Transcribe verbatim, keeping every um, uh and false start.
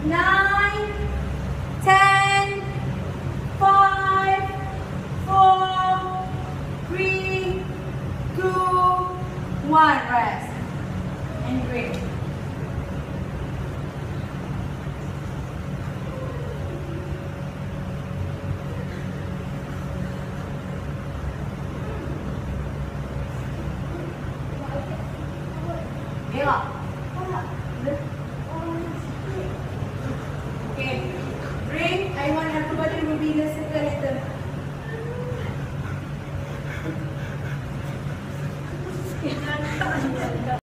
nine, ten, five, four, three, two, one. Rest. And breathe. Belok. Okay. Bring. I want everybody to be in a circle.